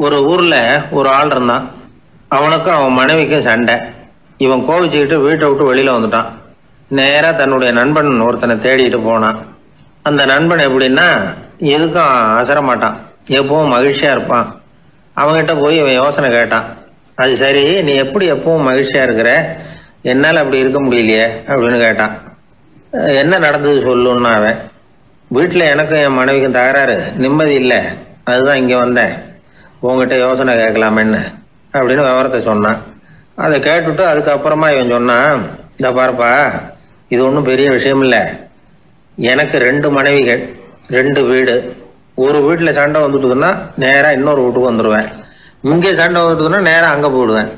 ஒரு ஊரில் ஒரு ஆள் இருந்தான். அவனுக்கும் அவன் மனைவிக்கும் சண்டை. இவன் கோவிச்சுக்கிட்டு வீட்டை விட்டு வெளியில் வந்துட்டான். நேராக தன்னுடைய நண்பன் ஒருத்தனை தேடிட்டு போனான். அந்த நண்பன் எப்படின்னா எதுக்கும் அசரமாட்டான், எப்பவும் மகிழ்ச்சியாக இருப்பான். அவங்ககிட்ட போய் இவன் யோசனை கேட்டான். அது சரி, நீ எப்படி எப்பவும் மகிழ்ச்சியாக இருக்கிற, என்னால் அப்படி இருக்க முடியலையே அப்படின்னு கேட்டான். என்ன நடந்தது சொல்லுன்னா அவன், வீட்டில் எனக்கும் என் மனைவிக்கும் தகராறு, நிம்மதி இல்லை, அதுதான் இங்கே வந்தேன், உங்ககிட்ட யோசனை கேட்கலாமேன்னு அப்படின்னு விவரத்தை சொன்னான். அதை கேட்டுவிட்டு அதுக்கப்புறமா இவன் சொன்னான், இந்த பாருப்பா, இது ஒன்றும் பெரிய விஷயம் இல்லை. எனக்கு 2 மனைவிகள், 2 வீடு. ஒரு வீட்டில் சண்டை வந்துட்டுதுன்னா நேராக இன்னொரு வீட்டுக்கு வந்துடுவேன். இங்கே சண்டை வந்துட்டுதுன்னா நேராக அங்கே போயிடுவேன்.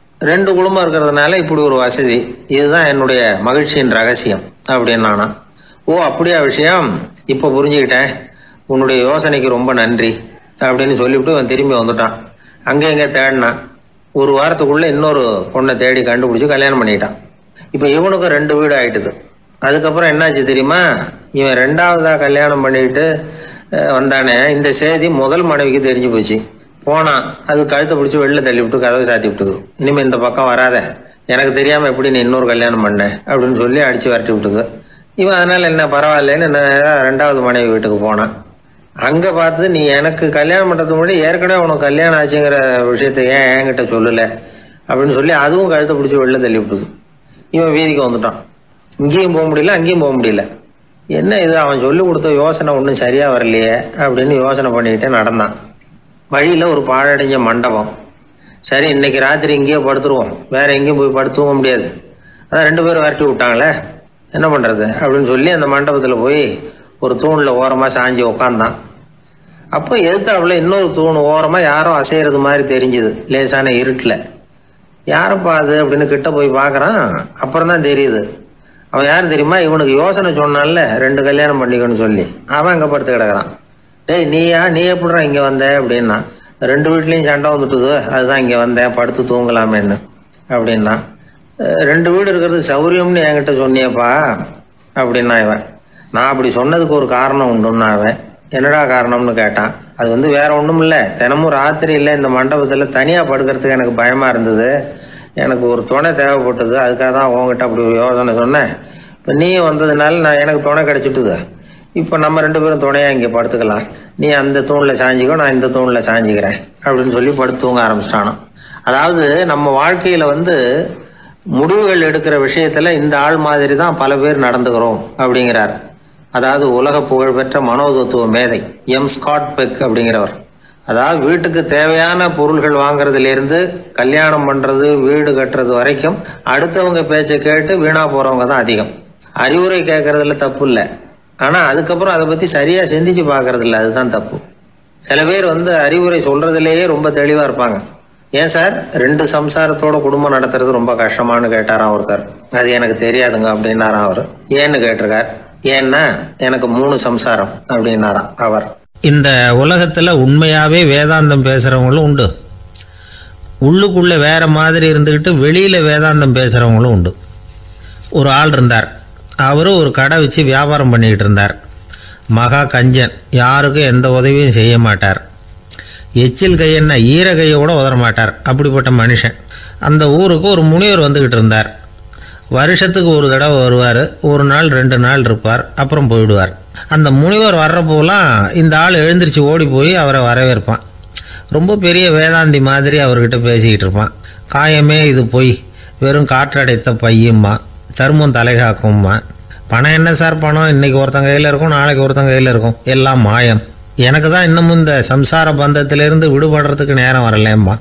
2 குடும்பம் இருக்கிறதுனால இப்படி ஒரு வசதி, இதுதான் என்னுடைய மகிழ்ச்சியின் ரகசியம் அப்படின்னு நானா. ஓ அப்படியா விஷயம், இப்போ புரிஞ்சுக்கிட்டேன், உன்னுடைய யோசனைக்கு ரொம்ப நன்றி அப்படின்னு சொல்லிவிட்டு அவன் திரும்பி வந்துட்டான். அங்கே இங்கே தேடினான். ஒரு வாரத்துக்குள்ளே இன்னொரு பொண்ணை தேடி கண்டுபிடிச்சி கல்யாணம் பண்ணிட்டான். இப்போ இவனுக்கும் 2 வீடு ஆயிட்டுது. அதுக்கப்புறம் என்னாச்சு தெரியுமா, இவன் 2வதாக கல்யாணம் பண்ணிக்கிட்டு வந்தானே, இந்த செய்தி முதல் மனைவிக்கு தெரிஞ்சு போச்சு. போனான், அது கழுத்தை பிடிச்சி வெளில தள்ளி விட்டு கதவை சாத்தி விட்டுது. இனிமேல் இந்த பக்கம் வராத, எனக்கு தெரியாமல் எப்படி நீ இன்னொரு கல்யாணம் பண்ண அப்படின்னு சொல்லி அடித்து விரட்டி விட்டுது. இவன் அதனால் என்ன பரவாயில்லன்னு 2வது மனைவி வீட்டுக்கு போனான். அங்கே பார்த்து, நீ எனக்கு கல்யாணம் பண்ணுறதுக்கு முன்னாடி ஏற்கனவே உனக்கு கல்யாணம் ஆச்சுங்கிற விஷயத்த ஏன் என்கிட்ட சொல்லலை அப்படின்னு சொல்லி அதுவும் கழுத்தை பிடிச்சி வெளில தள்ளி விட்டுது. இவன் வீதிக்கு வந்துட்டான். இங்கேயும் போக முடியல, அங்கேயும் போக முடியல. என்ன இது, அவன் சொல்லி கொடுத்த யோசனை ஒன்றும் சரியாக வரலையே அப்படின்னு யோசனை பண்ணிக்கிட்டே நடந்தான். வழியில் ஒரு பாழடைஞ்ச மண்டபம். சரி, இன்னைக்கு ராத்திரி இங்கேயே படுத்துருவோம், வேற எங்கேயும் போய் படுத்துவோம் முடியாது, அதான் 2 பேரும் விரட்டி விட்டாங்களே, என்ன பண்ணுறது அப்படின்னு சொல்லி அந்த மண்டபத்தில் போய் ஒரு தூணில் ஓரமாக சாஞ்சி உக்காந்தான். அப்போ எதிர்த்தாப்புல இன்னொரு தூண் ஓரமாக யாரோ அசைகிறது மாதிரி தெரிஞ்சுது, லேசான இருட்டில். யாரப்பா அது அப்படின்னு கிட்ட போய் பார்க்குறான். அப்புறம் தான் தெரியுது, அவன் யாரும் தெரியுமா, இவனுக்கு யோசனை சொன்னான்ல 2 கல்யாணம் பண்ணிக்கணும்னு சொல்லி, அவன் அங்கே படுத்து கிடக்குறான். டேய் நீ எப்படிடா இங்கே வந்த அப்படின்னா, 2 வீட்லேயும் சண்டை வந்துட்டுது, அதுதான் இங்கே வந்தேன், படுத்து தூங்கலாமேன்னு அப்படின்னா. 2 வீடு இருக்கிறது சௌரியம்னு என்கிட்ட சொன்னியப்பா அப்படின்னா இவன். நான் அப்படி சொன்னதுக்கு ஒரு காரணம் உண்டுன்னா அவன். என்னடா காரணம்னு கேட்டான். அது வேற ஒன்றும் இல்லை, தினமும் ராத்திரியில் இந்த மண்டபத்தில் தனியாக படுக்கிறதுக்கு எனக்கு பயமாக இருந்தது, எனக்கு ஒரு துணை தேவைப்பட்டது, அதுக்காக தான் உங்ககிட்ட அப்படி ஒரு யோசனை சொன்னேன். இப்போ நீ வந்ததுனால எனக்கு துணை கிடச்சிட்டுது. இப்போ நம்ம 2 பேரும் துணையாக இங்கே படுத்துக்கலாம், நீ அந்த தூணில் சாஞ்சிக்கோ, நான் இந்த தூணில் சாஞ்சிக்கிறேன் அப்படின்னு சொல்லி படுத்து தூங்க ஆரம்பிச்சிட்டானோ. அதாவது நம்ம வாழ்க்கையில் முடிவுகள் எடுக்கிற விஷயத்தில் இந்த ஆள் மாதிரி தான் பல பேர் நடந்துக்கிறோம் அப்படிங்கிறார். அதாவது உலக புகழ்பெற்ற மனோதத்துவ மேதை எம் ஸ்காட் பெக் அப்படிங்கிறவர். அதாவது வீட்டுக்கு தேவையான பொருள்கள் வாங்குறதுலேருந்து கல்யாணம் பண்ணுறது, வீடு கட்டுறது வரைக்கும் அடுத்தவங்க பேச்சை கேட்டு வீணா போகிறவங்க தான் அதிகம். அறிவுரை கேட்கறதுல தப்பு இல்லை, ஆனால் அதுக்கப்புறம் அதை பற்றி சரியாக சிந்திச்சு பார்க்கறது இல்லை, அதுதான் தப்பு. சில பேர் அறிவுரை சொல்கிறதுலேயே ரொம்ப தெளிவாக இருப்பாங்க. ஏன் சார் 2 சம்சாரத்தோட குடும்பம் நடத்துறது ரொம்ப கஷ்டமானு கேட்டாராம் ஒருத்தர். அது எனக்கு தெரியாதுங்க அப்படின்னாராம் அவர். ஏன்னு கேட்டிருக்கார். ஏன்னா எனக்கு 3 சம்சாரம் அப்படின்னாராம் அவர். இந்த உலகத்தில் உண்மையாகவே வேதாந்தம் பேசுகிறவங்களும் உண்டு, உள்ளுக்குள்ள வேற மாதிரி இருந்துக்கிட்டு வெளியில் வேதாந்தம் பேசுகிறவங்களும் உண்டு. ஒரு ஆள் இருந்தார், அவர் ஒரு கடை வச்சு வியாபாரம் பண்ணிக்கிட்டு இருந்தார். மகா கஞ்சன், யாருக்கும் எந்த உதவியும் செய்ய மாட்டார். எச்சில் கையென்ன ஈர கையை கூட உதற மாட்டார், அப்படிப்பட்ட மனுஷன். அந்த ஊருக்கு ஒரு முனிவர் வந்துக்கிட்டு இருந்தார். வருஷத்துக்கு ஒரு தடவை வருவார், 1 நாள் 2 நாள் இருப்பார், அப்புறம் போயிடுவார். அந்த முனிவர் வர்றப்போலாம் இந்த ஆள் எழுந்திரிச்சு ஓடி போய் அவரை வரவேற்பான். ரொம்ப பெரிய வேதாந்தி மாதிரி அவர்கிட்ட பேசிக்கிட்டு இருப்பான். காயமே இது பொய், வெறும் காற்றடைத்த பையும்மா, தர்மம் தலைகாக்கும்மா. பணம் என்ன சார் பணம், இன்னைக்கு ஒருத்தன் கையில் இருக்கும், நாளைக்கு ஒருத்தன் கையில் இருக்கும், எல்லாம் மாயம். எனக்கு தான் இன்னமும் இந்த சம்சார பந்தத்திலிருந்து விடுபடுறதுக்கு நேரம் வரலேம்மா.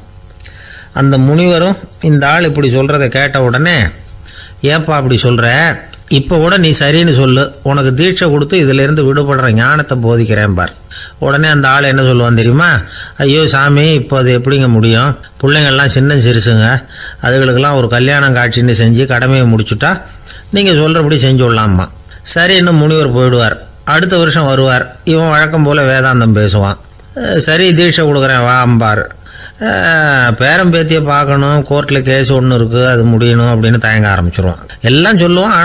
அந்த முனிவரும் இந்த ஆள் இப்படி சொல்கிறத கேட்ட உடனே, ஏப்பா அப்படி சொல்கிற, இப்போ கூட நீ சரின்னு சொல்லு, உனக்கு தீட்சை கொடுத்து இதிலேருந்து விடுபடுற ஞானத்தை போதிக்கிறேன் பார். உடனே அந்த ஆள் என்ன சொல்லுவான் தெரியுமா, ஐயோ சாமி, இப்போ அது எப்படிங்க முடியும், பிள்ளைங்கள்லாம் சின்ன சிறுசுங்க, அதுகளுக்கெல்லாம் ஒரு கல்யாணம் காட்சின்னு செஞ்சு கடமையை முடிச்சுட்டா நீங்கள் சொல்கிறபடி செஞ்சு விடலாம்மா. சரின்னு முனிவர் போயிடுவார். அடுத்த வருஷம் வருவார். இவன் வழக்கம் போல் வேதாந்தம் பேசுவான். சரி தீட்சை கொடுக்குறேன் வா அம்பார். பேரம்பேத்தியை பார்க்கணும், கோர்ட்டில் கேஸ் ஒன்று இருக்குது, அது முடியணும் அப்படின்னு தயங்க ஆரம்பிச்சிருவான். எல்லாம் சொல்லுவான்,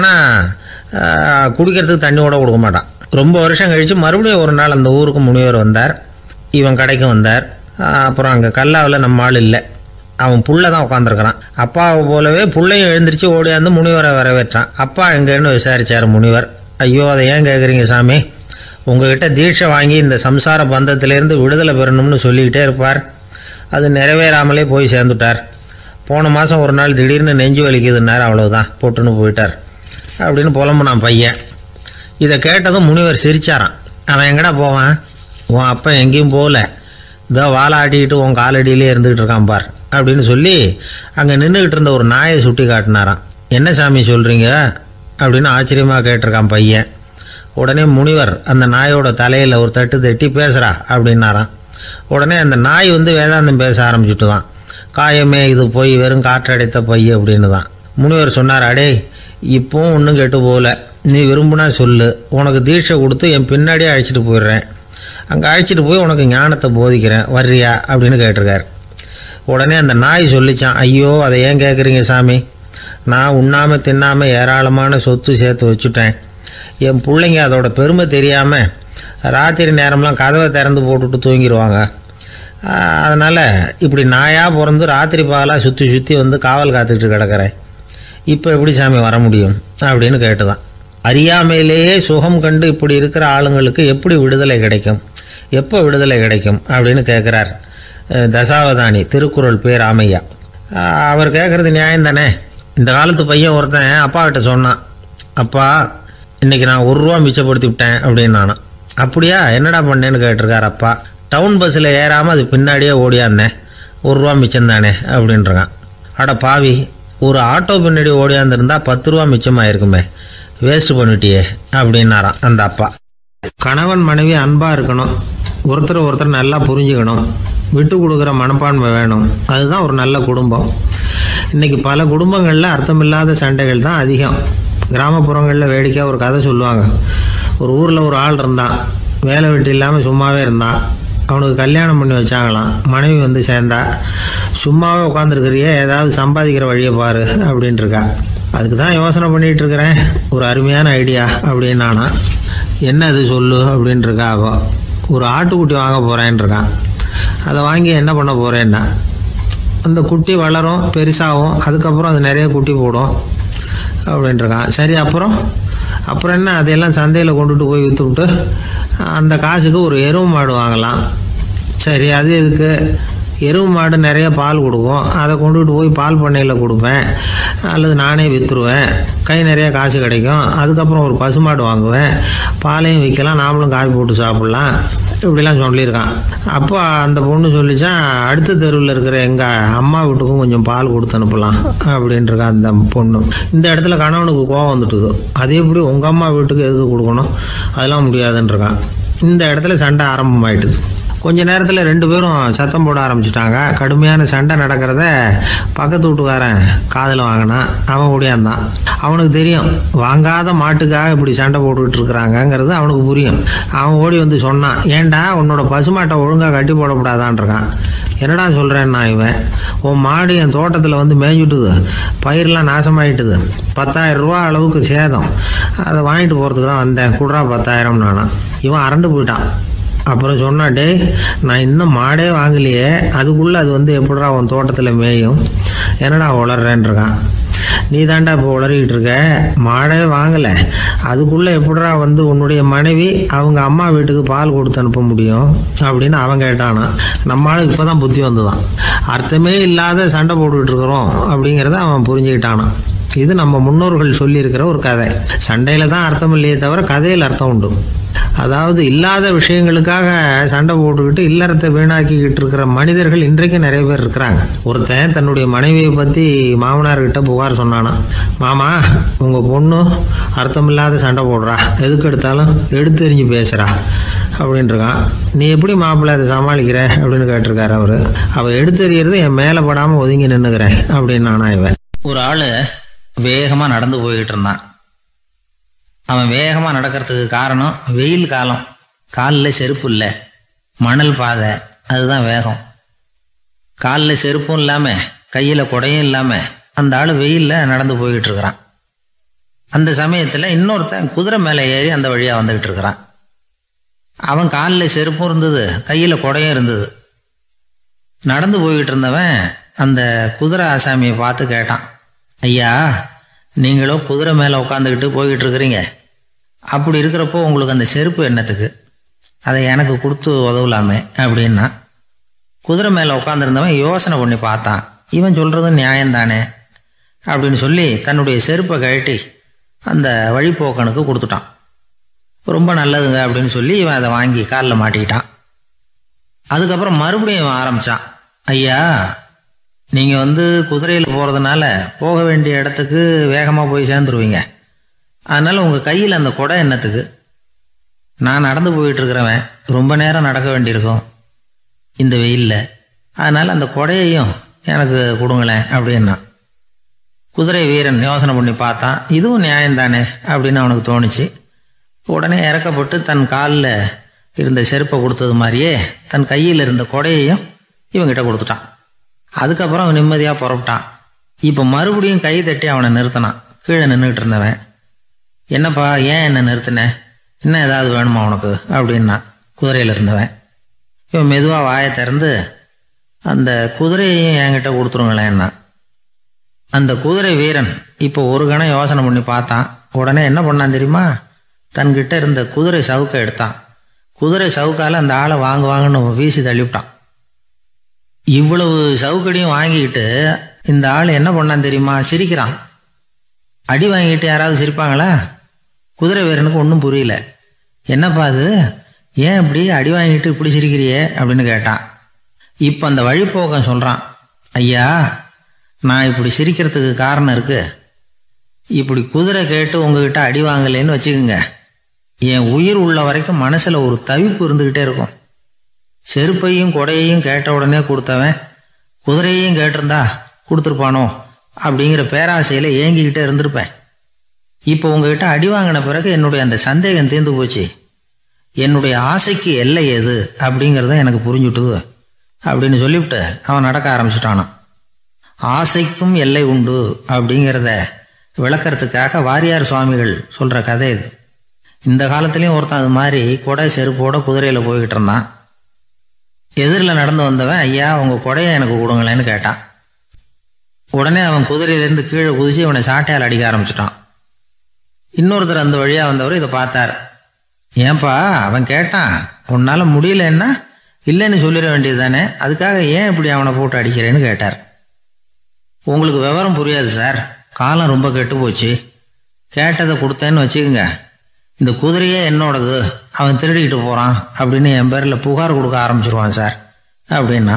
ஆனால் குடிக்கிறதுக்கு தண்ணி கூட கொடுக்க மாட்டான். ரொம்ப வருஷம் கழித்து மறுபடியும் ஒரு நாள் அந்த ஊருக்கு முனிவர் வந்தார். இவன் கடைக்கு வந்தார். அப்புறம் அங்கே கல்லாவில் நம்ம ஆள் இல்லை, அவன் புள்ள தான் உட்காந்துருக்கிறான். அப்பாவை போலவே புள்ளையும் எழுந்திரிச்சு ஓடியாந்து முனிவரை வரவேற்றான். அப்பா எங்கேன்னு விசாரித்தார் முனிவர். ஐயோ, அதை ஏன் கேட்குறீங்க சாமி, உங்ககிட்ட தீட்சை வாங்கி இந்த சம்சார பந்தத்திலேருந்து விடுதலை பெறணும்னு சொல்லிக்கிட்டே இருப்பார். அது நிறைவேறாமலே போய் சேர்ந்துட்டார். போன மாதம் ஒரு நாள் திடீர்னு நெஞ்சு வலிக்குதுன்னார், அவ்வளோதான் போட்டுன்னு போயிட்டார் அப்படின்னு புலம்புனான் பையன். இதை கேட்டதும் முனிவர் சிரிச்சாரான். அவன் எங்கடா போவான், உன் அப்பா எங்கேயும் போகல, இதோ வாழை ஆட்டிக்கிட்டு உன் காலடியிலே இருந்துக்கிட்டு இருக்கான் பார் அப்படின்னு சொல்லி அங்கே நின்றுக்கிட்டு இருந்த ஒரு நாயை சுட்டி காட்டினாரான். என்ன சாமி சொல்கிறீங்க அப்படின்னு ஆச்சரியமாக கேட்டிருக்கான் பையன். உடனே முனிவர் அந்த நாயோட தலையில் ஒரு தட்டு தட்டி பேசுகிறா அப்படின்னாரான். உடனே அந்த நாய் வேதாந்தம் பேச ஆரம்பிச்சுட்டு தான். காயமே இது போய் வெறும் காற்றடைத்த பைய அப்படின்னு தான். முனிவர் சொன்னார், அடே இப்போவும் ஒன்றும் கெட்டு போகல, நீ விரும்புனா சொல்லு, உனக்கு தீட்சை கொடுத்து என் பின்னாடியே அழைச்சிட்டு போயிடுறேன், அங்கே அழைச்சிட்டு போய் உனக்கு ஞானத்தை போதிக்கிறேன், வர்றியா அப்படின்னு கேட்டிருக்கார். உடனே அந்த நாய் சொல்லிச்சான், ஐயோ அதை ஏன் கேட்குறீங்க சாமி, நான் உண்ணாமல் தின்னாமல் ஏராளமான சொத்து சேர்த்து வச்சுட்டேன். என் பிள்ளைங்க அதோட பெருமை தெரியாமல் ராத்திரி நேரம்லாம் கதவை திறந்து போட்டுட்டு தூங்கிடுவாங்க. அதனால் இப்படி நாயாக பிறந்து ராத்திரி பகலாக சுற்றி சுற்றி காவல் காத்துக்கிட்டு கிடக்கிறேன். இப்போ எப்படி சாமி வர முடியும் அப்படின்னு கேட்டுதான். அறியாமையிலேயே சுகம் கண்டு இப்படி இருக்கிற ஆளுங்களுக்கு எப்படி விடுதலை கிடைக்கும், எப்போ விடுதலை கிடைக்கும் அப்படின்னு கேட்குறார் தசாவதானி, திருக்குறள் பேர் ராமையா. அவர் கேட்குறது நியாயம் தானே. இந்த காலத்து பையன் ஒருத்தன் அப்பா கிட்ட சொன்னான், அப்பா இன்றைக்கி நான் ₹1 மிச்சப்படுத்தி விட்டேன் அப்படின்னு. நானும் அப்படியா, என்னடா பண்ணேன்னு கேட்டிருக்கார் அப்பா. டவுன் பஸ்ஸில் ஏறாமல் அது பின்னாடியே ஓடியாந்தேன், ₹1 மிச்சம் தானே அப்படின்றான். அட பாவி, ஒரு ஆட்டோ பின்னாடி ஓடியாந்துருந்தா ₹10 மிச்சமாயிருக்குமே, வேஸ்ட் பண்ணிட்டியே அப்படின்னாரான் அந்த அப்பா. கணவன் மனைவி அன்பாக இருக்கணும், ஒருத்தர் நல்லா புரிஞ்சுக்கணும், விட்டு கொடுக்குற மனப்பான்மை வேணும், அதுதான் ஒரு நல்ல குடும்பம். இன்றைக்கி பல குடும்பங்களில் அர்த்தமில்லாத சண்டைகள் தான் அதிகம். கிராமப்புறங்களில் வேடிக்கையாக ஒரு கதை சொல்லுவாங்க. ஒரு ஊரில் ஒரு ஆள் இருந்தான், வேலை வெட்டி இல்லாமல் சும்மாவே இருந்தான். அவனுக்கு கல்யாணம் பண்ணி வச்சாங்களாம். மனைவி சேர்ந்தா, சும்மாவே உட்காந்துருக்கிறியே, ஏதாவது சம்பாதிக்கிற வழியை பாரு அப்படின்ட்டுருக்கா. அதுக்கு தான் யோசனை பண்ணிகிட்டு இருக்கிறேன், ஒரு அருமையான ஐடியா அப்படின்னு. நானா, என்ன அது சொல்லு அப்படின்ட்டுருக்கா. அவ ஒரு ஆட்டுக்குட்டி வாங்க போகிறேன்ருக்கான். அதை வாங்கி என்ன பண்ண போகிறேன்னா, அந்த குட்டி வளரும், பெருசாகும், அதுக்கப்புறம் அது நிறைய குட்டி போடும் அப்படின்ட்டுருக்கான். சரி, அப்புறம் என்ன, அதையெல்லாம் சந்தையில் கொண்டுட்டு போய் விற்றுவிட்டு அந்த காசுக்கு ஒரு எருவு மாடு வாங்கலாம். சரி, அது எதுக்கு, எருவு மாடு நிறைய பால் கொடுக்கும், அதை கொண்டுகிட்டு போய் பால் பண்ணையில் கொடுப்பேன், அல்லது நானே விற்றுருவேன், கை நிறைய காசு கிடைக்கும். அதுக்கப்புறம் ஒரு பசுமாடு வாங்குவேன், பாலையும் விற்கலாம், நாமளும் காப்பி போட்டு சாப்பிட்லாம், இப்படிலாம் சொல்லியிருக்கான். அப்போ அந்த பொண்ணு சொல்லிச்சான், அடுத்த தெருவில் இருக்கிற எங்கள் அம்மா வீட்டுக்கும் கொஞ்சம் பால் கொடுத்து அனுப்பலாம் அப்படின்ட்டுருக்கான் அந்த பொண்ணு. இந்த இடத்துல கணவனுக்கு கோவம் வந்துட்டுது. அது எப்படி உங்கள் அம்மா வீட்டுக்கு எதுக்கு கொடுக்கணும், அதெல்லாம் முடியாதுன்றிருக்கான். இந்த இடத்துல சண்டை ஆரம்பமாயிட்டுது. கொஞ்ச நேரத்தில் 2 பேரும் சத்தம் போட ஆரம்பிச்சிட்டாங்க. கடுமையான சண்டை நடக்கிறத பக்கத்து வீட்டுக்காரன் காதில் வாங்கினான். அவன் ஓடியாந்தான். அவனுக்கு தெரியும், வாங்காத மாட்டுக்காக இப்படி சண்டை போட்டுக்கிட்டு இருக்கிறாங்கங்கிறது அவனுக்கு புரியும். அவன் ஓடி சொன்னான், ஏண்டா உன்னோட பசுமாட்டை ஒழுங்காக கட்டி போடக்கூடாதான்ருக்கான். என்னடா சொல்கிறேன்னா, இவன் உன் மாடு என் தோட்டத்தில் மேய்ஞ்சுட்டுது, பயிரெலாம் நாசமாயிட்டுது, 10,000 ரூபா அளவுக்கு சேதம், அதை வாங்கிட்டு போகிறதுக்கு தான் வந்தேன், குடுறா 10,000 நானா. இவன் அரண்டு போயிட்டான். அப்புறம் சொன்னா, டே நான் இன்னும் மாடே வாங்கலையே, அதுக்குள்ளே அது எப்படிடா உன் தோட்டத்தில் மேயும், என்னடா உளறேன்ருக்கான். நீ தாண்டா இப்போ உளறிக்கிட்டு இருக்க, மாடே வாங்கலை, அதுக்குள்ளே எப்படிடா உன்னுடைய மனைவி அவங்க அம்மா வீட்டுக்கு பால் கொடுத்து அனுப்ப முடியும் அப்படின்னு அவன் கேட்டானா. நம்ம ஆளுக்கு இப்போ தான் புத்தி வந்துதான். அர்த்தமே இல்லாத சண்டை போட்டுக்கிட்டு இருக்கிறோம் அப்படிங்கிறத அவன் புரிஞ்சுக்கிட்டானான். இது நம்ம முன்னோர்கள் சொல்லியிருக்கிற ஒரு கதை. சண்டையில் தான் அர்த்தம் இல்லையே தவிர கதையில் அர்த்தம் உண்டு. அதாவது இல்லாத விஷயங்களுக்காக சண்டை போட்டுக்கிட்டு இல்லறத்தை வீணாக்கிக்கிட்டு இருக்கிற மனிதர்கள் இன்றைக்கு நிறைய பேர் இருக்கிறாங்க. ஒருத்தன் தன்னுடைய மனைவியை பற்றி மாமனார்கிட்ட புகார் சொன்னானா, மாமா உங்கள் பொண்ணு அர்த்தமில்லாத சண்டை போடுறா, எதுக்கு எடுத்தாலும் எடுத்தெறிஞ்சு பேசுகிறா அப்படின்ட்டுருக்கான். நீ எப்படி மாப்பிள்ளை அதை சமாளிக்கிற அப்படின்னு கேட்டிருக்காரு அவர். அவள் எடுத்தெறிகிறது என் மேலே படாமல் ஒதுங்கி நின்றுக்கிறேன் அப்படின்னு நானா. இவன் ஒரு ஆள் வேகமாக நடந்து போய்கிட்டு இருந்தான். அவன் வேகமாக நடக்கிறதுக்கு காரணம் வெயில் காலம், காலில் செருப்பு இல்லை, மணல் பாதை, அதுதான் வேகம். காலில் செருப்பும் இல்லாமல் கையில் குடையும் இல்லாமல் அந்த ஆள் வெயிலில் நடந்து போய்கிட்டு இருக்கிறான். அந்த சமயத்தில் இன்னொருத்தன் குதிரை மேலே ஏறி அந்த வழியாக வந்துக்கிட்டு இருக்கிறான். அவன் காலில் செருப்பும் இருந்தது, கையில் குடையும் இருந்தது. நடந்து போய்கிட்டு இருந்தவன் அந்த குதிரை ஆசாமியை பார்த்து கேட்டான், ஐயா, நீங்களும் குதிரை மேலே உட்காந்துக்கிட்டு போய்கிட்டு இருக்கிறீங்க, அப்படி இருக்கிறப்போ உங்களுக்கு அந்த செருப்பு என்னத்துக்கு? அதை எனக்கு கொடுத்து உதவலாமே அப்படின்னா. குதிரை மேலே உட்காந்துருந்தவன் யோசனை பண்ணி பார்த்தான். இவன் சொல்கிறது நியாயம்தானே அப்படின்னு சொல்லி தன்னுடைய செருப்பை கழட்டி அந்த வழிப்போக்கனுக்கு கொடுத்துட்டான். ரொம்ப நல்லதுங்க அப்படின்னு சொல்லி இவன் அதை வாங்கி காலில் மாட்டிக்கிட்டான். அதுக்கப்புறம் மறுபடியும் இவன் ஆரம்பித்தான், ஐயா, நீங்கள் குதிரையில் போகிறதுனால போக வேண்டிய இடத்துக்கு வேகமாக போய் சேர்ந்துருவீங்க. அதனால் உங்கள் கையில் அந்த குடை என்னத்துக்கு? நான் நடந்து போயிட்டுருக்கிறவன் ரொம்ப நேரம் நடக்க வேண்டியிருக்கும் இந்த வெயிலில், அதனால் அந்த குடையையும் எனக்கு கொடுங்களேன் அப்படின்னா. குதிரை வீரன் யோசனை பண்ணி பார்த்தான், இதுவும் நியாயம்தானே அப்படின்னு அவனுக்கு தோணுச்சு. உடனே இறக்கப்பட்டு தன் காலில் இருந்த செருப்பை கொடுத்தது மாதிரியே தன் கையில் இருந்த கொடையையும் இவங்கிட்ட கொடுத்துட்டான். அதுக்கப்புறம் அவன் நிம்மதியாக புறப்பட்டான். இப்போ மறுபடியும் கை தட்டி அவனை நிறுத்தினான். கீழே நின்றுக்கிட்டு இருந்தவன், என்னப்பா, ஏன் என்ன நிறுத்தினேன்? இன்னும் ஏதாவது வேணுமா உனக்கு அப்படின்னா குதிரையில் இருந்தவன். இவன் மெதுவாக வாயை திறந்து அந்த குதிரையையும் என்கிட்ட கொடுத்துருங்களேன்னா. அந்த குதிரை வீரன் இப்போ ஒரு கணம் யோசனை பண்ணி பார்த்தான். உடனே என்ன பண்ணான் தெரியுமா? தன்கிட்ட இருந்த குதிரை சவுக்கை எடுத்தான். குதிரை சவுக்கால் அந்த ஆளை வாங்குன்னு வீசி தள்ளிவிட்டான். இவ்வளவு சவுக்கடியும் வாங்கிக்கிட்டு இந்த ஆள் என்ன பண்ணான் தெரியுமா? சிரிக்கிறான். அடி வாங்கிட்டு யாராவது சிரிப்பாங்களா? குதிரை வீரனுக்கு ஒன்றும் புரியல. என்னப்பா அது, ஏன் இப்படி அடி வாங்கிட்டு இப்படி சிரிக்கிறியே அப்படின்னு கேட்டான். இப்போ அந்த வழிப்போக்கன் சொல்கிறான், ஐயா, நான் இப்படி சிரிக்கிறதுக்கு காரணம் இருக்குது. இப்படி குதிரை கேட்டு உங்ககிட்ட அடி வாங்கலேன்னு வச்சுக்கோங்க, என் உயிர் உள்ள வரைக்கும் மனசில் ஒரு தவிப்பு இருந்துக்கிட்டே இருக்கும். செருப்பையும் கொடையையும் கேட்ட உடனே கொடுத்தவன் குதிரையையும் கேட்டிருந்தா கொடுத்துருப்பானோ அப்படிங்கிற பேராசையில் ஏங்கிக்கிட்டே இருந்திருப்பேன். இப்போ உங்ககிட்ட அடி வாங்கின பிறகு என்னுடைய அந்த சந்தேகம் தீர்ந்து போச்சு. என்னுடைய ஆசைக்கு எல்லை எது அப்படிங்கிறத எனக்கு புரிஞ்சுட்டுது அப்படின்னு சொல்லிவிட்டு அவன் நடக்க ஆரம்பிச்சிட்டானான். ஆசைக்கும் எல்லை உண்டு அப்படிங்கிறத விளக்கறதுக்காக வாரியார் சுவாமிகள் சொல்கிற கதை இது. இந்த காலத்துலேயும் ஒருத்தன் அது மாதிரி கொடை செருப்போட குதிரையில் போய்கிட்டு இருந்தான். எதிரில் நடந்து வந்தவன், ஐயா, உங்கள் கொடையை எனக்கு கொடுங்களேன்னு கேட்டான். உடனே அவன் குதிரையிலேருந்து கீழே குதிச்சு இவனை சாட்டையால் அடிக்க ஆரம்பிச்சிட்டான். இன்னொருத்தர் அந்த வழியாக வந்தவர் இதை பார்த்தார். ஏன்பா, அவன் கேட்டான், உன்னால் முடியலன்னா இல்லைன்னு சொல்லிட வேண்டியது தானே, அதுக்காக ஏன் இப்படி அவனை போட்டு அடிக்கிறேன்னு கேட்டார். உங்களுக்கு விவரம் புரியாது சார், காலம் ரொம்ப கெட்டு போச்சு. கேட்டதை கொடுத்தேன்னு வச்சுக்கோங்க, இந்த குதிரையே என்னோடது, அவன் திருடிக்கிட்டு போகிறான் அப்படின்னு என் பேரில் புகார் கொடுக்க ஆரம்பிச்சிருவான் சார் அப்படின்னா.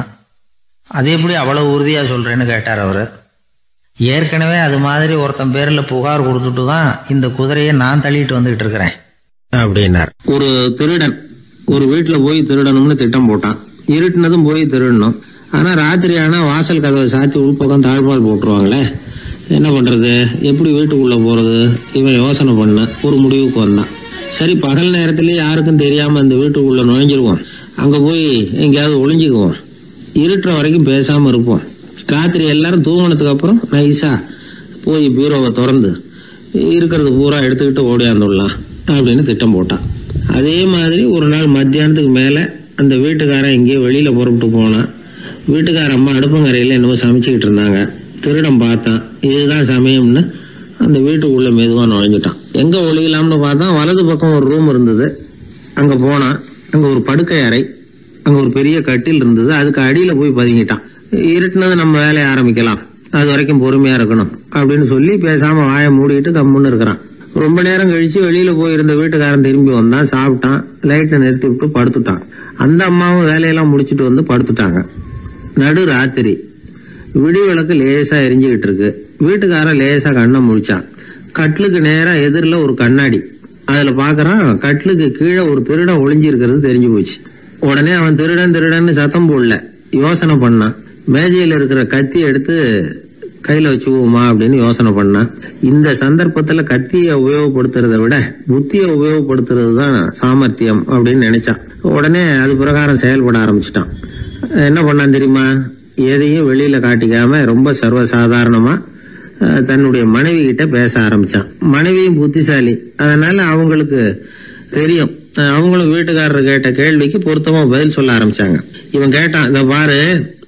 அது எப்படி அவ்வளோ உறுதியாக சொல்கிறேன்னு கேட்டார் அவர். ஏற்கனவே அது மாதிரி ஒருத்தன் பேரில் புகார் கொடுத்துட்டு தான் இந்த குதிரையை நான் தள்ளிட்டு வந்துகிட்டு இருக்கிறேன் அப்படின்னார். ஒரு திருடன் ஒரு வீட்டில் போய் திருடணும்னு திட்டம் போட்டான். இருட்டுனதும் போய் திருடணும். ஆனால் ராத்திரி ஆனால் வாசல் கதவை சாத்தி உள்பக்கம் தாழ்பால் போட்டுருவாங்களே, என்ன பண்ணுறது, எப்படி வீட்டுக்குள்ளே போகிறது? இவன் யோசனை பண்ண ஒரு முடிவுக்கு வந்தான். சரி, பகல் நேரத்துலேயே யாருக்கும் தெரியாமல் அந்த வீட்டுக்குள்ளே நுழைஞ்சிருவோம், அங்கே போய் எங்கேயாவது ஒளிஞ்சிக்குவோம், இருட்டுற வரைக்கும் பேசாமல் இருப்போம், ராத்திரி எல்லாரும் தூங்கினதுக்கு அப்புறம் நைஸாக போய் பீரோவை திறந்து இருக்கிறது பூரா எடுத்துக்கிட்டு ஓடியாந்துடலாம் அப்படின்னு திட்டம் போட்டான். அதே மாதிரி ஒரு நாள் மத்தியானத்துக்கு மேலே அந்த வீட்டுக்காரன் எங்கேயோ வெளியில் புறப்பட்டு போனான். வீட்டுக்கார அம்மா அடுப்பங்கரையில் என்னவோ சமைச்சிக்கிட்டு இருந்தாங்க. திருடன் பார்த்தான், இதுதான் சமயம்னு அந்த வீட்டுக்குள்ளே மெதுவாக நுழைஞ்சிட்டான். எங்கே ஒளியலாம்னு பார்த்தா வலது பக்கம் ஒரு ரூம் இருந்தது. அங்கே போனான். அங்கே ஒரு படுக்கை அறை, அங்கே ஒரு பெரிய கட்டில் இருந்தது. அதுக்கு அடியில் போய் பதுங்கிட்டான். இருட்டுனது நம்ம வேலையை ஆரம்பிக்கலாம், அது வரைக்கும் பொறுமையாக இருக்கணும் அப்படின்னு சொல்லி பேசாமல் வாயை மூடிட்டு கம்முன்னு இருக்கிறான். ரொம்ப நேரம் கழிச்சு வெளியில் போயிருந்த வீட்டுக்காரன் திரும்பி வந்தான். சாப்பிட்டான், லைட்டை நிறுத்தி விட்டு படுத்துட்டான். அந்த அம்மாவும் வேலையெல்லாம் முடிச்சுட்டு வந்து படுத்துட்டாங்க. நடு ராத்திரி, விடி விளக்கு லேசா எரிஞ்சுக்கிட்டு இருக்கு. வீட்டுக்காரன் லேசா கண்ணை முடிச்சான். கட்லுக்கு நேரா எதிரில் ஒரு கண்ணாடி. அதுல பாக்குறான், கட்லுக்கு கீழே ஒரு திருடன் ஒளிஞ்சு இருக்கிறது தெரிஞ்சு போச்சு. உடனே அவன் திருடன் திருடன்னு சத்தம் போடல, யோசனை பண்ணான். மேஜையில இருக்கிற கத்தி எடுத்து கையில வச்சுக்குவோமா அப்படின்னு யோசனை பண்ணான். இந்த சந்தர்ப்பத்துல கத்தியை உபயோகப்படுத்துறதை விட புத்தியை உபயோகப்படுத்துறது தான் சாமர்த்தியம் அப்படின்னு நினைச்சான். உடனே அது பிரகாரம் செயல்பட ஆரம்பிச்சிட்டான். என்ன பண்ணான் தெரியுமா? எதையும் வெளியில காட்டிக்காம ரொம்ப சர்வசாதாரணமா தன்னுடைய மனைவி கிட்ட பேச ஆரம்பிச்சான். மனைவியும் புத்திசாலி, அதனால அவங்களுக்கு தெரியும். அவங்களும் வீட்டுக்காரர் கேட்ட கேள்விக்கு பொருத்தமா பதில் சொல்ல ஆரம்பிச்சாங்க. இவன் கேட்டான், இத பாரு,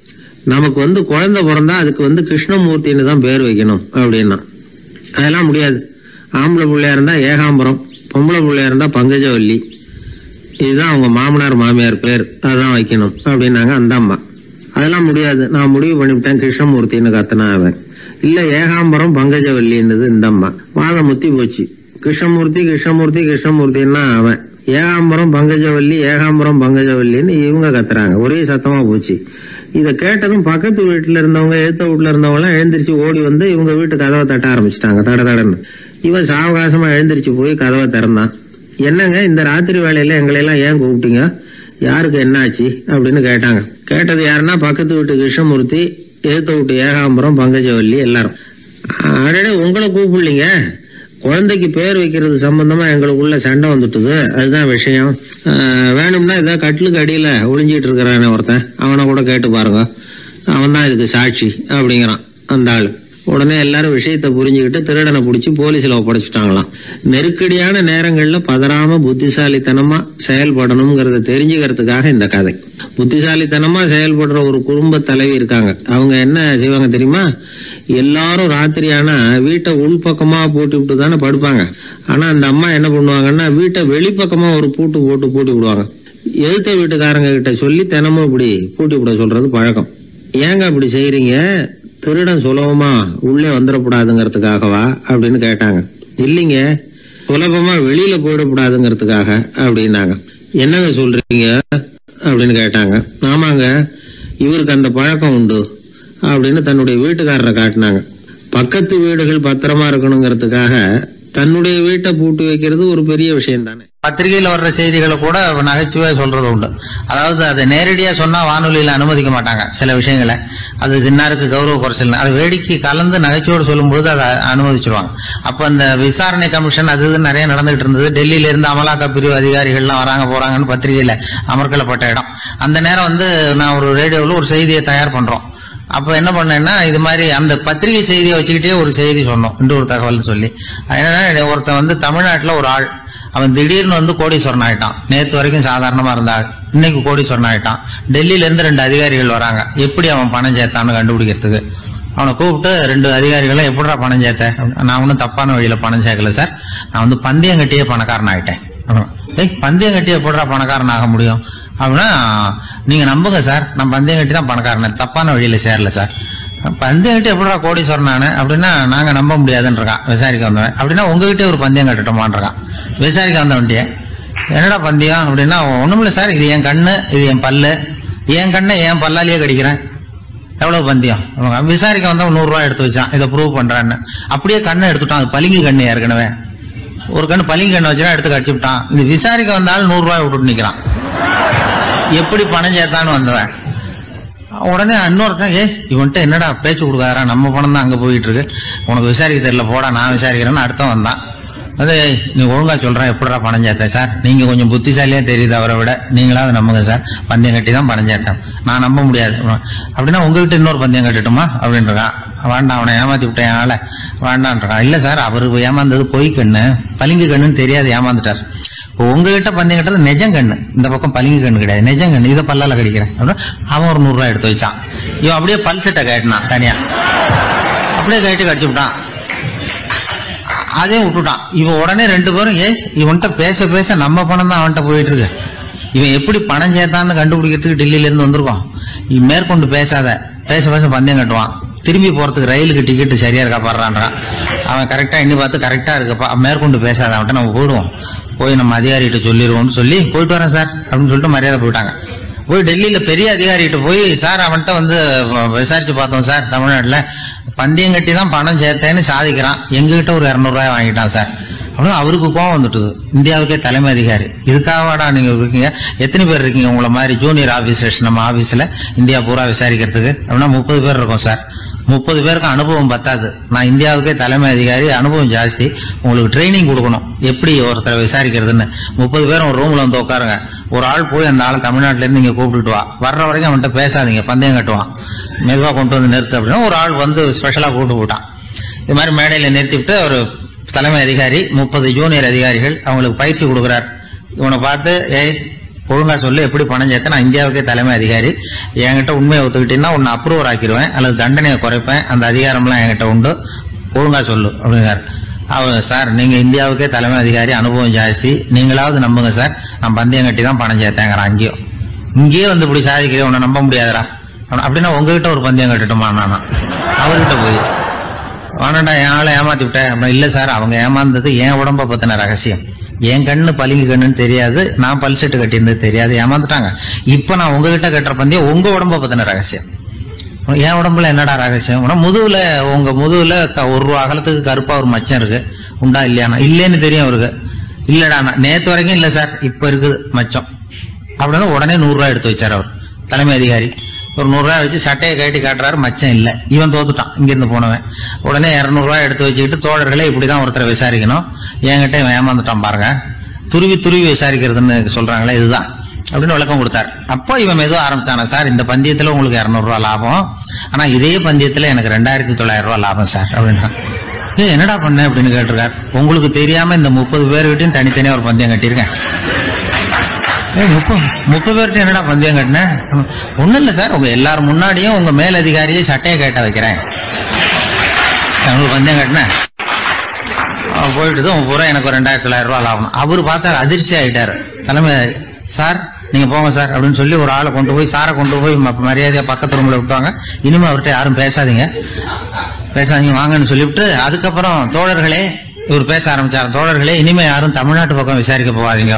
நமக்கு குழந்தை பிறந்தா அதுக்கு கிருஷ்ணமூர்த்தின்னு தான் பேர் வைக்கணும் அப்படின்னா. அதெல்லாம் முடியாது. ஆம்பளை பிள்ளையா இருந்தா ஏகாம்பரம், பொம்பளை பிள்ளையா இருந்தா பங்கஜவல்லி, இதுதான் அவங்க மாமனார் மாமியார் பேர், அதான் வைக்கணும் அப்படின்னாங்க அந்த அம்மா. அதெல்லாம் முடியாது, நான் முடிவு பண்ணிவிட்டேன் கிருஷ்ணமூர்த்தின்னு கத்தனா அவன். இல்ல ஏகாம்பரம் பங்கஜவல்லின்றது இந்த அம்மா. வாதம் முத்தி போச்சு. கிருஷ்ணமூர்த்தி கிருஷ்ணமூர்த்தி கிருஷ்ணமூர்த்தின்னா அவன், ஏகாம்பரம் பங்கஜவல்லி ஏகாம்பரம் பங்கஜவல்லின்னு இவங்க கத்துறாங்க. ஒரே சத்தமா போச்சு. இத கேட்டதும் பக்கத்து வீட்டுல இருந்தவங்க, எழுத்த வீட்டுல இருந்தவங்க எல்லாம் எழுந்திரிச்சு ஓடி வந்து இவங்க வீட்டு கதவை தட்ட ஆரம்பிச்சுட்டாங்க. தடன்னு இவன் சாவகாசமா எழுந்திரிச்சு போய் கதவை திறந்தான். என்னங்க இந்த ராத்திரி வேலையில எங்களை எல்லாம் ஏன் கூப்பிட்டீங்க, யாருக்கு என்னாச்சு அப்படின்னு கேட்டாங்க. கேட்டது யாருன்னா பக்கத்து வீட்டு கிருஷ்ணமூர்த்தி, எழுத்த வீட்டு ஏகாம்பரம் பங்கஜவல்லி எல்லாரும். அடடே உங்களை கூப்பிடலீங்க, குழந்தைக்கு பேர் வைக்கிறது சம்பந்தமா எங்களுக்குள்ள சண்டை வந்துட்டுது, அதுதான் விஷயம். வேணும்னா இதான் கட்டிலுக்கு அடியில ஒளிஞ்சிட்டு இருக்கிறானே ஒருத்தன், அவனை கூட கேட்டு பாருங்க, அவன் தான் இதுக்கு சாட்சி அப்படிங்கிறான் அந்த ஆளு. உடனே எல்லாரும் விஷயத்தை புரிஞ்சுக்கிட்டு திருடனை பிடிச்சி போலீஸ்ல ஒப்படைச்சிட்டாங்களாம். நெருக்கடியான நேரங்கள்ல பதறாம புத்திசாலித்தனமா செயல்படணுங்கிறத தெரிஞ்சுக்கிறதுக்காக இந்த கதை. புத்திசாலித்தனமா செயல்படுற ஒரு குடும்ப தலைவி இருக்காங்க. அவங்க என்ன செய்வாங்க தெரியுமா, எல்லாரும் ராத்திரி ஆனா வீட்டை உள்பக்கமா பூட்டி விட்டு தானே படுப்பாங்க. ஆனா அந்த அம்மா என்ன பண்ணுவாங்கன்னா வீட்டை வெளிப்பக்கமா ஒரு பூட்டு போட்டு பூட்டி விடுவாங்க. எழுத்த வீட்டுக்காரங்க கிட்ட சொல்லி தினமும் இப்படி பூட்டி விட சொல்றது பழக்கம். ஏங்க அப்படி செய்யறீங்க, திருடன் சுலபமா உள்ளே வந்துடக்கூடாதுங்கிறதுக்காகவா அப்படின்னு கேட்டாங்க. இல்லைங்க, சுலபமா வெளியில போயிடக்கூடாதுங்கிறதுக்காக அப்படின்னாங்க. என்னங்க சொல்றீங்க அப்படின்னு கேட்டாங்க. ஆமாங்க, இவருக்கு அந்த பழக்கம் உண்டு அப்படின்னு தன்னுடைய வீட்டுக்காரரை காட்டினாங்க. பக்கத்து வீடுகள் பத்திரமா இருக்கணுங்கிறதுக்காக தன்னுடைய வீட்டை பூட்டி வைக்கிறது ஒரு பெரிய விஷயம் தானே. பத்திரிகையில வர்ற செய்திகளை கூட நகைச்சுவையா சொல்றது உண்டு. அதாவது அதை நேரடியா சொன்னா வானொலியில அனுமதிக்க மாட்டாங்க சில விஷயங்களை, அது சின்னாருக்கு கௌரவ குறைச்சல், அதை வேடிக்கை கலந்து நகைச்சுவோடு சொல்லும் பொழுது அதை அனுமதிச்சிருவாங்க. அப்ப அந்த விசாரணை கமிஷன் அது நிறைய நடந்துகிட்டு இருந்தது. டெல்லியில இருந்து அமலாக்க பிரிவு அதிகாரிகள்லாம் வராங்க போறாங்கன்னு பத்திரிகையில அமர்க்கலப்பட்ட இடம். அந்த நேரம் நான் ஒரு ரேடியோவில் ஒரு செய்தியை தயார் பண்றோம். அப்ப என்ன பண்ணேன்னா இது மாதிரி அந்த பத்திரிகை செய்தியை வச்சுக்கிட்டே ஒரு செய்தி சொன்னோம், இன்னொரு தகவல் சொல்லி. என்னன்னா ஒருத்தன் தமிழ்நாட்டுல ஒரு ஆள், அவன் திடீர்னு கோடீஸ்வரன் ஆயிட்டான். நேற்று வரைக்கும் சாதாரணமா இருந்தா இன்னைக்கு கோடீஸ்வரன் ஆயிட்டான். டெல்லியில இருந்து 2 அதிகாரிகள் வராங்க, எப்படி அவன் பணம் சேர்த்தான்னு கண்டுபிடிக்கிறதுக்கு. அவனை கூப்பிட்டு 2 அதிகாரிகளும் எப்படிடா பணம் சேர்த்த, நான் ஒன்னும் தப்பான வழியில பணம் சேர்க்கல சார், நான் பந்தயம் கட்டியே பணக்காரன் ஆயிட்டேன். பந்தயம் கட்டியே எப்படிடா பணக்காரன் ஆக முடியும் அப்படின்னா, நீங்க நம்புங்க சார், நான் பந்தயம் கட்டி தான் பணக்காரன், தப்பான வழியில சேரல சார். பந்தயம் கட்டி எப்படிடா கோடீஸ்வரன் ஆனு அப்படின்னா, நாங்க நம்ப முடியாதுன்றான் விசாரிக்க வந்தவன். அப்படின்னா உங்ககிட்ட ஒரு பந்தயம் கட்டட்டுமான்றான் விசாரிக்க வந்தவன்ட்டிய. என்னடா பந்தயம் அப்படின்னா, ஒண்ணுமில்ல சார், இது என் கண்ணு, இது என் பல்லு, என் கண்ணை என் பல்லாலேயே கடிக்கிறேன், எவ்வளவு பந்தயம். விசாரிக்க வந்தவன் 100 ரூபாய் எடுத்து வச்சான், இதை ப்ரூவ் பண்றான்னு. அப்படியே கண்ணை எடுத்துட்டான், அது பளிங்கு கண்ணு, ஏற்கனவே ஒரு கண்ணு பளிங்கு கண்ணு வச்சுனா எடுத்து கடிச்சு விட்டான். இது விசாரிக்க வந்தாலும் 100 ரூபாய் விட்டுட்டு நிக்கிறான். எப்படி பணம் சேர்த்தான்னு வந்தவன். உடனே இன்னொருத்தன், இவன்ட்ட என்னடா பேச்சு கொடுக்காரா, நம்ம பணம் தான் அங்க போயிட்டு இருக்கு, உனக்கு விசாரிக்க தெரியல போடா நான் விசாரிக்கிறேன்னு அடுத்த வந்தான். அதே நீ ஒழுங்கா சொல்றேன், எப்படிடா பணம் சேர்த்தேன் சார், நீங்க கொஞ்சம் புத்திசாலியா தெரியுது அவரை விட, நீங்களாவது நம்புங்க சார், பந்தயம் கட்டி தான் பணம் சேர்த்தேன், நான் நம்ப முடியாது அப்படின்னா உங்ககிட்ட இன்னொரு பந்தயம் கட்டட்டுமா அப்படின்றான். வேண்டாம், அவனை ஏமாத்தி விட்டேன் ஆள வேண்டான்றான். இல்ல சார், அவரு ஏமாந்தது பொய் கண்ணு, பளிங்கு கண்ணுன்னு தெரியாது, ஏமாந்துட்டார். இப்போ உங்ககிட்ட பந்தயம் கட்டுறது நெஜம் கண்ணு, இந்த பக்கம் பளிங்கு கண்ணு கிடையாது, நெஜம் கண்ணு, இதை பல்லால கடிக்கிறேன் அப்படின்னா அவன் ஒரு 100 ரூபாய் எடுத்து வச்சான். இவன் அப்படியே பல்செட்டை கட்டினான் தனியா, அப்படியே கட்டி கடிச்சு விட்டான், அதே விட்டுட்டான். இவன் உடனே 2 பேரும் இவன்கிட்ட பேச பேச நம்ம பணம் தான் அவன்கிட்ட போயிட்டு இருக்கு, இவன் எப்படி பணம் சேர்த்தான்னு கண்டுபிடிக்கிறதுக்கு டெல்லியில இருந்து வந்திருக்கோம், இவன் மேற்கொண்டு பேசாத, பேச பேச பந்தயம் கட்டுவான், திரும்பி போறதுக்கு ரயிலுக்கு டிக்கெட்டு சரியா இருக்கா பாடுறான்றான். அவன் கரெக்டா எண்ணி பார்த்து கரெக்டா இருக்குப்பா, மேற்கொண்டு பேசாத, அவன்கிட்ட நம்ம போயிடுவோம், போய் நம்ம அதிகாரிகிட்ட சொல்லிடுவோம்னு சொல்லி போயிட்டு வரேன் சார் அப்படின்னு சொல்லிட்டு மரியாதை போயிட்டாங்க. போய் டெல்லியில பெரிய அதிகாரிகிட்ட போய், சார் அவன்கிட்ட விசாரிச்சு பார்த்தோம் சார், தமிழ்நாட்டுல பந்தயம் கட்டி தான் பணம் சேர்த்தேன்னு சாதிக்கிறான், எங்ககிட்ட ஒரு 200 ரூபாய் வாங்கிட்டான் சார் அப்படின்னு. அவருக்கு கோவம் வந்துட்டுது, இந்தியாவுக்கே தலைமை அதிகாரி, இதுக்காகவாடா நீங்க இருக்கீங்க, எத்தனை பேர் இருக்கீங்க உங்களை மாதிரி ஜூனியர் ஆபீசர்ஸ் நம்ம ஆபீஸ்ல இந்தியா பூரா விசாரிக்கிறதுக்கு அப்படின்னா 30 பேர் இருக்கோம் சார், 30 பேருக்கு அனுபவம் பத்தாது, நான் இந்தியாவுக்கே தலைமை அதிகாரி, அனுபவம் ஜாஸ்தி, உங்களுக்கு ட்ரைனிங் கொடுக்கணும் எப்படி ஒருத்தரை விசாரிக்கிறதுன்னு. 30 பேரும் ஒரு ரூம்ல வந்து உட்காருங்க, ஒரு ஆள் போய் அந்த ஆள் தமிழ்நாட்டுல இருந்து இங்க கூப்பிட்டுட்டு வா, வர்ற வரைக்கும் அவன்கிட்ட பேசாதீங்க, பந்தயம் கட்டுவான், மெதுவா கொண்டு வந்து நிறுத்து அப்படின்னா ஒரு ஆள் ஸ்பெஷலா கூப்பிட்டு போட்டான். இது மாதிரி மேடையில நிறுத்திவிட்டு ஒரு தலைமை அதிகாரி 30 ஜூனியர் அதிகாரிகள் அவங்களுக்கு பயிற்சி கொடுக்குறார். இவனை பார்த்து, ஒழுங்கா சொல்லு, எப்படி பணம் சேர்த்த? நான் இந்தியாவுக்கே தலைமை அதிகாரி, என்கிட்ட உண்மையை ஒத்துக்கிட்டீங்கன்னா உன்னை அப்ரூவர் ஆக்கிடுவேன் அல்லது தண்டனையை குறைப்பேன், அந்த அதிகாரம்லாம் என்கிட்ட உண்டு, ஒழுங்கா சொல்லு அப்படிங்கிறார். அவர், சார் நீங்க இந்தியாவுக்கே தலைமை அதிகாரி, அனுபவம் ஜாஸ்தி, நீங்களாவது நம்புங்க சார், நான் பந்தயம் கட்டி தான் பணம் சேர்த்தேங்கிறான். இங்கேயே வந்து இப்படி சாதிக்கிறேன், உன்னை நம்ப முடியாதரா அப்படின்னா உங்ககிட்ட ஒரு பந்தயம் கட்டுட்டுமா? நானா அவர்கிட்ட போய் வேணாண்டா என் ஆளை ஏமாத்தி விட்டேன் அப்படின்னா, இல்ல சார் அவங்க ஏமாந்தது என் உடம்ப பத்தின ரகசியம், என் கண்ணு பளிங்கு கண்ணுன்னு தெரியாது, நான் பல்செட்டு கட்டியிருந்தது தெரியாது, ஏமாந்துட்டாங்க. இப்ப நான் உங்ககிட்ட கட்டுற பந்தயம் உங்க உடம்ப பத்தின ரகசியம். என் உடம்புல என்னடா ரகசியம்? முதுகுல, உங்க முதுகுல 1 ரூபா அகலத்துக்கு கருப்பா ஒரு மச்சம் இருக்கு, உண்டா இல்லையானா? இல்லைன்னு தெரியும் அவருக்கு. இல்லடா நேத்து வரைக்கும் இல்ல சார், இப்ப இருக்குது மச்சம் அப்படின்னு உடனே 100 ரூபாய் எடுத்து வச்சார் அவர் தலைமை அதிகாரி. ஒரு 100 ரூபாய் வச்சு சட்டையை கட்டி காட்டுறாரு, மச்சம் இல்ல. இவன் தோத்துட்டான், இங்கிருந்து போனவன். உடனே 200 ரூபாய் எடுத்து வச்சுக்கிட்டு, தோழர்களே இப்படிதான் ஒருத்தரை விசாரிக்கணும், என்கிட்ட இவன் ஏமாந்துட்டான் பாருங்க, துருவி துருவி விசாரிக்கிறதுன்னு சொல்றாங்களே இதுதான் அப்படின்னு விளக்கம் கொடுத்தார். அப்போ இவன் மெதுவா ஆரம்பிச்சானா, சார் இந்த பந்தயத்துல உங்களுக்கு 200 ரூபாய் லாபம், ஆனா இதே பந்தயத்துல எனக்கு 2900 ரூபாய் லாபம் சார் அப்படின்றான். என்னடா பண்ண அப்படின்னு கேட்டிருக்காரு. உங்களுக்கு தெரியாம இந்த 30 பேர்கிட்டையும் தனித்தனியா ஒரு பந்தயம் கட்டியிருக்கேன். 30 பேர்கிட்ட என்னடா பந்தயம் கட்டினேன்? ஒண்ணும் இல்ல சார், உங்க எல்லாரும் முன்னாடியும் உங்க மேல் அதிகாரியை சட்டையை கேட்ட வைக்கிறேன், உங்களுக்கு பந்தயம் கட்டினேன். போயிட்டு பூரா எனக்கு 2900 ரூபாய் லாபம். அவரு பார்த்தா அதிர்ச்சி ஆயிட்டாரு. தலைமை, சார் நீங்க போங்க சார் அப்படின்னு சொல்லி ஒரு ஆளை கொண்டு போய், சாரை கொண்டு போய் மரியாதையா பக்கத்து ரூம்ல விட்டாங்க. இனிமே அவர்கிட்ட யாரும் பேசாதீங்க வாங்கன்னு சொல்லிவிட்டு, அதுக்கப்புறம் தோழர்களே, இவர் பேச ஆரம்பிச்சார், தோழர்களே இனிமே யாரும் தமிழ்நாட்டு பக்கம் விசாரிக்க போகாதீங்க,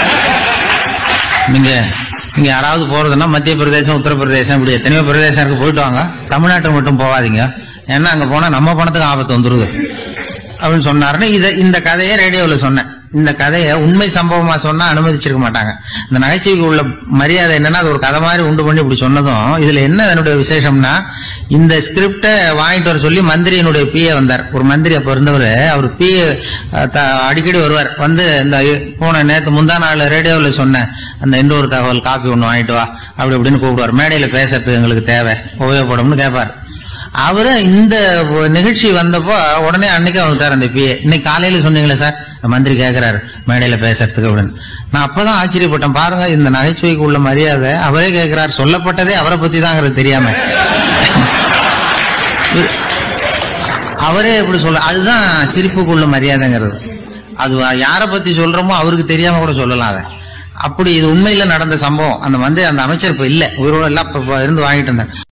நீங்க யாராவது போறதுன்னா மத்திய பிரதேசம், உத்தரப்பிரதேசம், இப்படி எத்தனையோ பிரதேசம் இருக்கு, போயிட்டு வாங்க, தமிழ்நாட்டுக்கு மட்டும் போகாதீங்க, ஏன்னா அங்க போனா நம்ம பணத்துக்கு ஆபத்து வந்துருது அப்படின்னு சொன்னாருன்னு இந்த கதையை ரேடியோவில் சொன்னேன். இந்த கதையை உண்மை சம்பவமா சொன்னா அனுமதிச்சிருக்க மாட்டாங்க. இந்த நகைச்சுவைக்கு உள்ள மரியாதை என்னன்னா, அது ஒரு கதை மாதிரி உண்டு பண்ணி இப்படி சொன்னதும், இதுல என்ன என்னுடைய விசேஷம்னா, இந்த ஸ்கிரிப்டை வாங்கிட்டு வர சொல்லி மந்திரியினுடைய பிஏ வந்தார். ஒரு மந்திரி அப்ப இருந்தவர், அவர் பிஏ அடிக்கடி வருவார். வந்து இந்த நேற்று முந்தா நாள் ரேடியோவில் சொன்ன அந்த இன்னொரு தகவல் காப்பி ஒண்ணு வாங்கிட்டு வா அப்படி இப்படின்னு கூப்பிடுவார். மேடையில பேசுறதுக்கு எங்களுக்கு தேவை, உபயோகப்படும்னு கேட்பார். அவரு இந்த நிகழ்ச்சி வந்தப்போ உடனே அன்னைக்கு வந்துட்டார் அந்த பிஏ. இன்னைக்கு காலையில சொன்னீங்களே சார், மந்திரி கேட்கிறாரு மேடையில பேசுறதுக்கு அப்படின்னு. நான் அப்பதான் ஆச்சரியப்பட்டேன். பாருங்க, இந்த நகைச்சுவைக்கு உள்ள மரியாதை அவரே கேட்கிறார், சொல்லப்பட்டதே அவரை பத்தி தாங்கிறது தெரியாம அவரே எப்படி சொல்ல, அதுதான் சிரிப்புக்குள்ள மரியாதைங்கிறது. அது யாரை பத்தி சொல்றோமோ அவருக்கு தெரியாம கூட சொல்லலாம் அதை. அப்படி இது உண்மையில நடந்த சம்பவம். அந்த அமைச்சர் இப்ப இல்ல, உயிரோட எல்லாம் இருந்து வாங்கிட்டு இருந்தார்.